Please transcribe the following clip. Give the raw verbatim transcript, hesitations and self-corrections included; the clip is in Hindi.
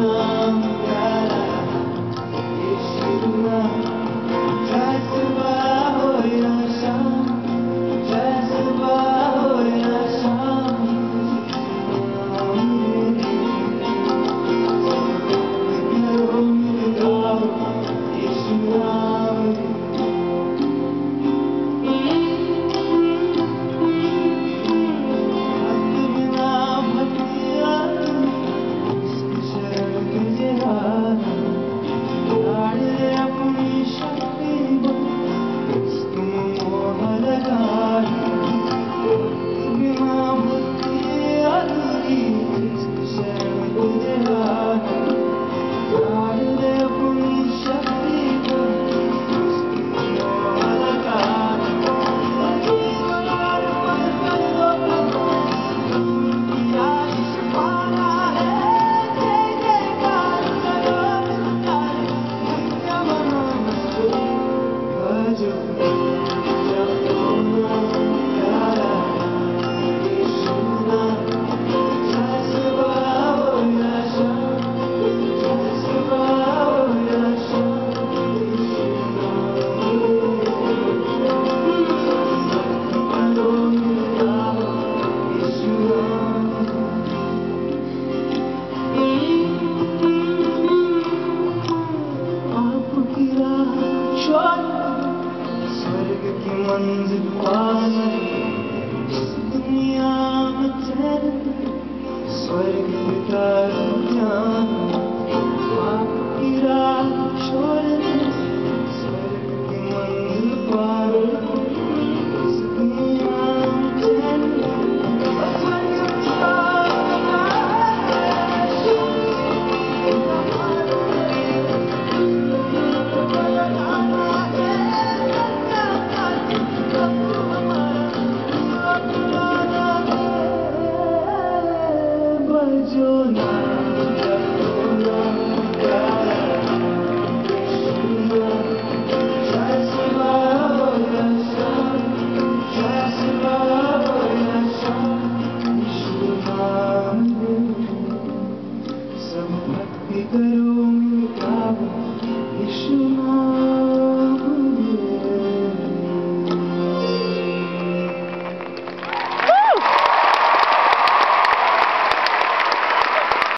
नाम प्यारा यीशु नाम, चाहे सुबह हो या शाम, चाहे सुबह हो या शाम, घरों में गाओ यीशु नाम। स्वर्ग की मंजिल पाना इस दुनिया में ठहरना, स्वर्ग पिता को जाना, आपकी राह छोड़ना, स्वर्ग की मंजिल पाना इस दुनिया में ठहरना, स्वर्ग पिता जो नाम जपो नाम प्यारा यीशु नाम, चाहे सुबह हो या शाम, चाहे सुबह हो या शाम, यीशु नाम सब भक्ति करो।